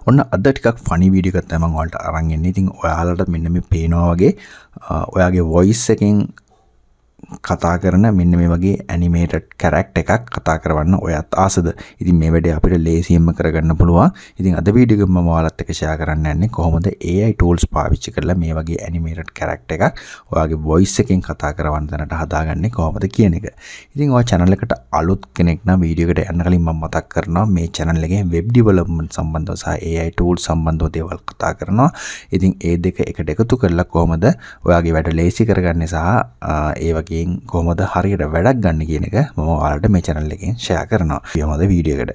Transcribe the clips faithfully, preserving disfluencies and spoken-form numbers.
ඔන්න අද ටිකක් ෆනි වීඩියෝ එකක් තමයි මම ඔයාලට අරන් එන්නේ. ඉතින් ඔයාලට මෙන්න මේ පේනවා වගේ ඔයාගේ වොයිස් එකෙන් කතා කරන මෙන්න මේ වගේ ඇනිමේටඩ් කැරක්ටර් එකක් කතා කරවන්න ඔයත් ආසද? ඉතින් මේ වැඩේ අපිට ලේසියෙන්ම කරගන්න පුළුවන්. ඉතින් අද වීඩියෝ එක මම ඔයාලත් එක්ක ෂෙයා කරන්න යන්නේ කොහොමද A I tools පාවිච්චි කරලා මේ වගේ ඇනිමේටඩ් කැරක්ටර් එකක් ඔයාගේ වොයිස් එකෙන් කතා කරවන්න දැනට හදාගන්නේ කොහොමද කියන එක. ඉතින් ඔයා channel එකට අලුත් කෙනෙක් නම් වීඩියෝ එකට යන්න කලින් මම මතක් කරනවා මේ channel එකේ web development සම්බන්ධව සහ A I tools සම්බන්ධව දේවල් කතා කරනවා. ඉතින් ඒ දෙක එකට එකතු කරලා කොහොමද ඔයාගේ වැඩ ලේසි කරගන්නේ සහ ඒ වගේ කොහොමද හරියට වැඩක් ගන්න කියන එක මම ඔයාලට මේ channel එකෙන් share කරනවා. යමුද වීඩියෝ එකට.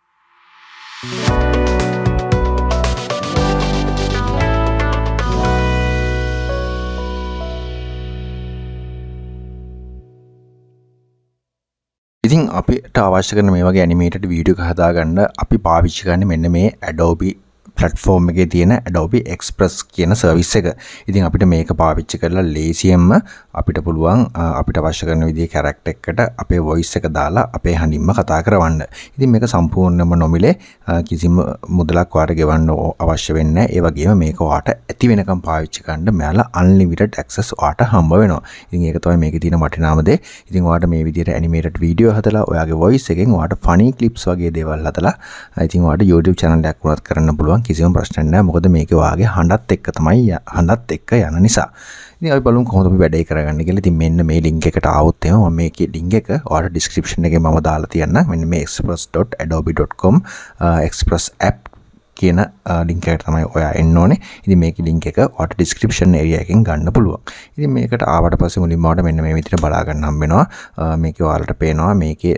ඉතින් අපිට අවශ්‍ය කරන මේ වගේ animated video එක හදාගන්න අපි පාවිච්චි කරන්නේ මෙන්න මේ Adobe platform එකේ තියෙන Adobe Express කියන service එක. ඉතින් අපිට මේක පාවිච්චි කරලා ලේසියෙන්ම අපිට පුළුවන් අපිට අවශ්‍ය කරන විදිහේ character එකකට අපේ voice එක දාලා අපේ හඬින්ම කතා කරවන්න. ඉතින් මේක සම්පූර්ණයෙන්ම නොමිලේ කිසිම මුදලක් වාට ගෙවන්න අවශ්‍ය වෙන්නේ නැහැ. ඒ වගේම මේක වාට ඇති වෙනකම් පාවිච්චි කරන්න මෙයාලා unlimited access වාට හම්බ වෙනවා. ඉතින් ඒක තමයි මේකේ තියෙන වටිනාම දේ. ඉතින් වාට මේ විදිහට animated video හදලා ඔයාගේ voice එකෙන් වාට funny clips වගේ දේවල් හදලා ඉතින් වාට YouTube channel එකක් වුණත් කරන්න පුළුවන්. කිසිම ප්‍රශ්නයක් නැහැ. මොකද මේකේ වාගේ හඬත් එක්ක තමයි හඬත් එක්ක යන නිසා. ඉතින් අපි බලමු කොහොමද අපි වැඩේ කරගන්නේ කියලා. ඉතින් මෙන්න මේ link එකට ආවොත් එහෙම මම මේකේ link එක ඔයාලට description එකේ මම දාලා තියන්නම්. මෙන්න මේ express dot adobe dot com express app කියන link එකට තමයි ඔයා එන්න ඕනේ. ඉතින් මේකේ link එක ඔයාලට description area එකෙන් ගන්න පුළුවන්. ඉතින් මේකට ආවට පස්සේ මුලින්ම ඔයාලට මෙන්න මේ විදිහට බලා ගන්න හම්බ වෙනවා. මේකේ ඔයාලට පේනවා මේකේ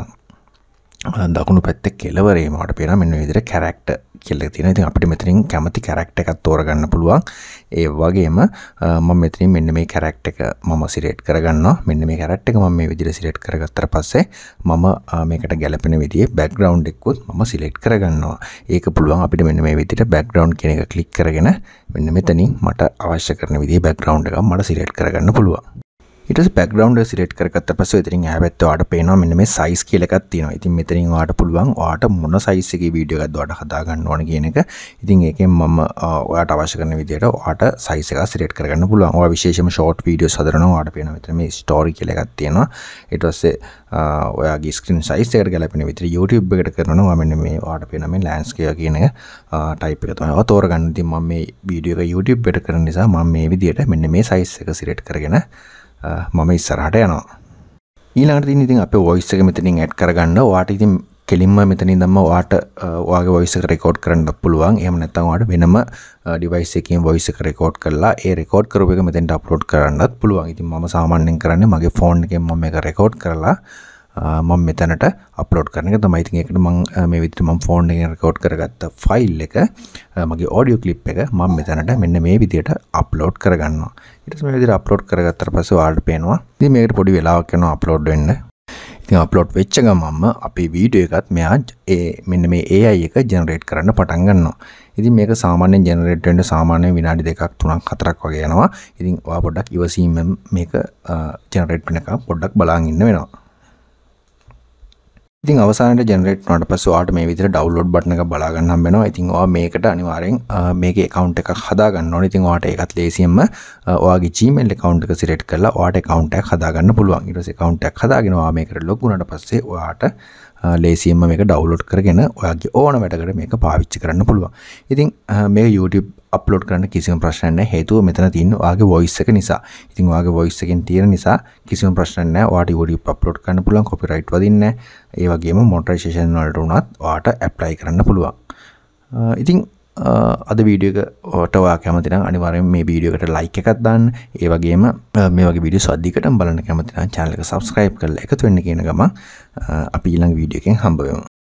දකුණු පැත්තේ කෙළවරේම ඔයාලට පේනවා මෙන්න මේ විදිහට character කියලා තියෙනවා. ඉතින් අපිට මෙතනින් කැමති character එකක් තෝරගන්න පුළුවන්. ඒ වගේම මම මෙතනින් මෙන්න මේ character එක මම select කරගන්නවා. මෙන්න මේ character එක මම මේ විදිහට select කරගත්තට පස්සේ මම මේකට ගැලපෙන විදිහේ background එකකුත් මම select කරගන්නවා. ඒක පුළුවන් අපිට මෙන්න මේ විදිහට background කියන එක click කරගෙන මෙන්න මෙතනින් මට අවශ්‍ය කරන විදිහේ background එකක් මට select කරගන්න පුළුවන්. ඊට පස්සේ background එක select කරගත්ත පස්සේ ඉතින් එහා පැත්තේ ඔයාලට පේනවා මෙන්න මේ size කියලා එකක් තියෙනවා. ඉතින් මෙතනින් ඔයාලට පුළුවන් ඔයාලට මොන size එකේ වීඩියෝ එකක්ද ඔයාලට හදා ගන්න ඕන කියන එක. ඉතින් ඒකෙන් මම ඔයාලට අවශ්‍ය කරන විදිහට ඔයාලට size එක select කරගන්න පුළුවන්. ඔයා විශේෂයෙන්ම short videos හදනවා ඔයාලට පේනවා මෙතන මේ story කියලා එකක් තියෙනවා. ඊට පස්සේ ඔයාගේ screen size එකට ගැලපෙන විදිහට YouTube එකට කරනවා ඔයා මෙන්න මේ ඔයාලට පේන මේ landscape කියන එක type එක තමයි ඔයා තෝරගන්න. ඉතින් මම මේ වීඩියෝ එක YouTube එකට කරන නිසා මම මේ විදිහට මෙන්න මේ size එක select කරගෙන මම ඉස්සරහට යනවා. ඊළඟට තියෙන ඉතින් අපේ voice එක මෙතනින් add කරගන්න. ඔයාට ඉතින් කෙලින්ම මෙතනින් ඉඳන්ම ඔයාට ඔයාගේ voice එක record කරන්න පුළුවන්. එහෙම නැත්නම් ඔයාට වෙනම device එකකින් voice එක record කරලා ඒ record කරපු එක මෙතෙන්ට upload කරන්නත් පුළුවන්. ඉතින් මම සාමාන්‍යයෙන් කරන්නේ මගේ phone එකෙන් මම මේක record කරලා මම මෙතනට අප්ලෝඩ් කරන එක තමයි. ඉතින් ඒකට මම මේ විදිහට මම ෆෝන් එකෙන් රෙකෝඩ් කරගත්ත ෆයිල් එක මගේ ඔඩියෝ ක්ලිප් එක මම මෙතනට මෙන්න මේ විදිහට අප්ලෝඩ් කරගන්නවා. ඊට පස්සේ මේ විදිහට අප්ලෝඩ් කරගත්තට පස්සේ ඔයාලට පේනවා ඉතින් මේකට පොඩි වෙලාවක් යනවා අප්ලෝඩ් වෙන්න. ඉතින් අප්ලෝඩ් වෙච්ච ගමන්ම අපේ වීඩියෝ එකත් මෙයා ඒ මෙන්න මේ A I එක ජෙනරේට් කරන්න පටන් ගන්නවා. ඉතින් මේක සාමාන්‍යයෙන් ජෙනරේට් වෙන්න සාමාන්‍යයෙන් විනාඩි දෙකක් තුනක් හතරක් වගේ යනවා. ඉතින් ඔයා පොඩ්ඩක් ඉවසීමෙන් මේක ජෙනරේට් වෙනකම් පොඩ්ඩක් බලන් ඉන්න වෙනවා. ඉතින් අවසානයේ ජෙනරේට් වුණාට පස්සේ ඔයාලට මේ විදිහට ඩවුන්ලෝඩ් බටන් එක බලා ගන්න හම්බ වෙනවා. ඉතින් ඔයා මේකට අනිවාර්යෙන් මේකේ account එකක් හදා ගන්න ඕනේ. ඉතින් ඔයාට ඒකත් ලේසියෙන්ම ඔයාගේ Gmail account එක select කරලා ඔයාට account එකක් හදා ගන්න පුළුවන්. ඊට පස්සේ account එකක් හදාගෙන ඔයා මේකට log වුණාට පස්සේ ඔයාට ලේසියෙන්ම මේක ඩවුන්ලෝඩ් කරගෙන ඔයාගේ ඕන වැඩකට මේක පාවිච්චි කරන්න පුළුවන්. ඉතින් මේක YouTube අප්ලෝඩ් කරන්න කිසිම ප්‍රශ්නයක් නැහැ. හේතුව මෙතන තියෙන ඔයාගේ voice එක නිසා. ඉතින් ඔයාගේ voice එකෙන් තියෙන නිසා කිසිම ප්‍රශ්නයක් නැහැ. ඔයාට YouTube අප්ලෝඩ් කරන්න පුළුවන්. copyright වදින්නේ නැහැ. ඒ වගේම monetization වලට උනත් ඔයාට apply කරන්න පුළුවන්. ඉතින් අද වීඩියෝ එකට ඔයා කැමති නම් අනිවාර්යෙන් මේ වීඩියෝ එකට like එකක් දාන්න. ඒ වගේම මේ වගේ වීඩියෝස් අධිකටම බලන්න කැමති නම් channel එක subscribe කරලා එකතු වෙන්න කියන ගමන් අපි ඊළඟ වීඩියෝ එකෙන් හම්බ වෙමු.